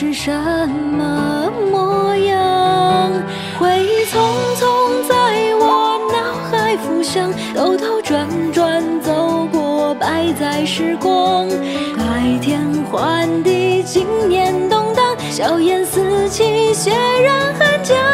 是什么模样？回忆匆匆在我脑海浮想，兜兜转转走过百载时光，改天换地，经年动荡，硝烟四起，血染寒江。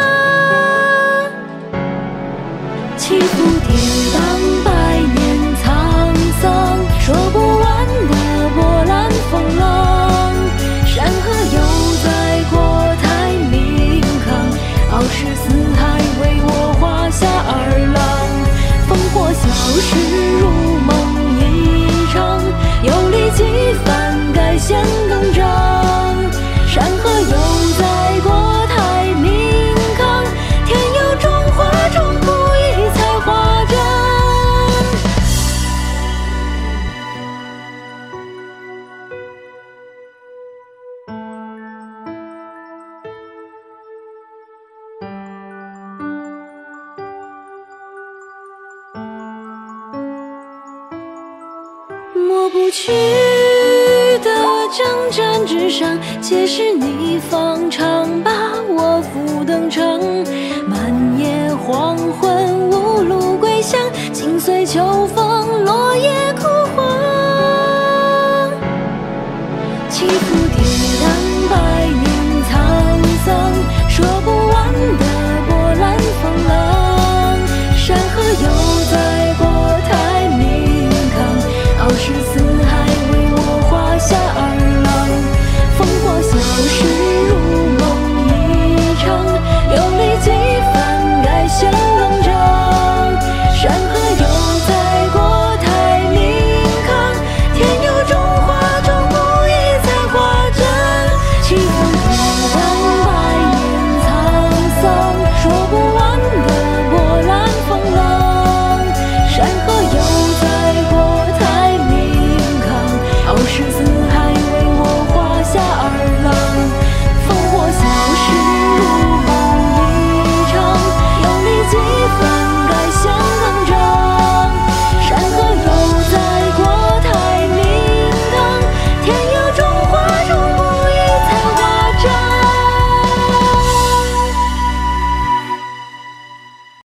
起伏跌宕，百年沧桑，说不完的波澜风浪。山河犹在国台铭刻，傲视四海，为我华夏而浪。烽火消逝，如梦一场，游历几番，改弦更张。山河犹在国台铭刻，天佑中华，中国异彩华章。抹不去的征战之上，皆是你方长，把我扶登场。漫夜黄昏，无路归乡，紧随秋风，落叶枯黄。起伏